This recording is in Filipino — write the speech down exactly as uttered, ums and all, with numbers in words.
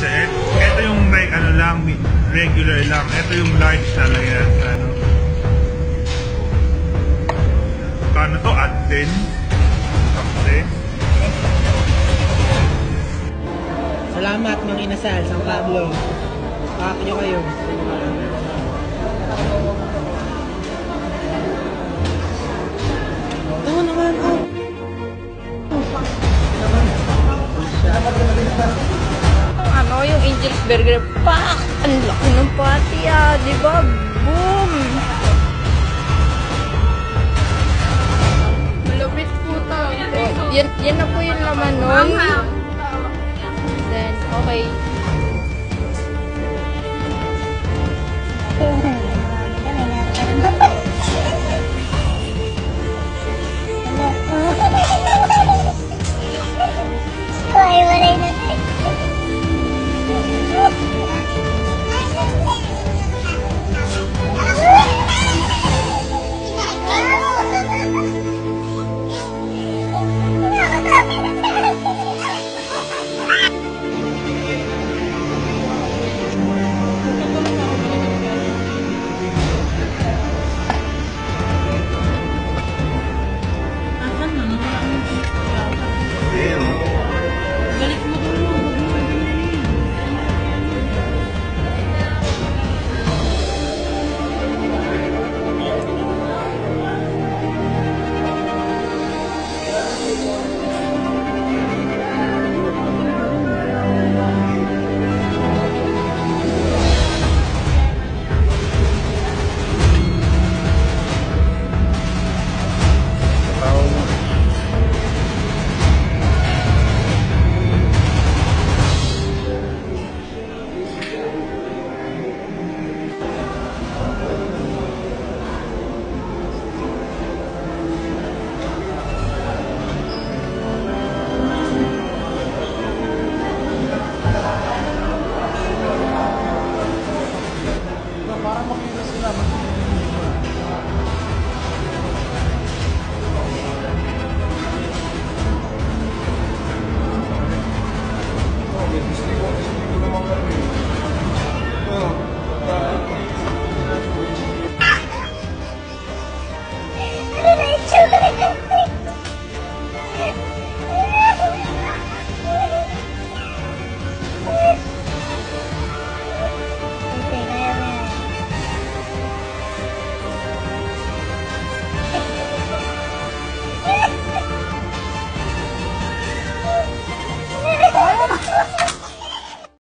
kasi. Ito yung like ano lang, regular lang. Ito yung large talaga yan. Ano? Kano to? At ten? Kapse? Salamat mga inasal, San Pablo. Pakak nyo kayo. Oo naman, oh. Ano yung Angel's Burger, pak! Ang laki ng patty ah, di ba? Boom! Malupit po to. Oh, yan, yan na po yung laman nun. Then, okay.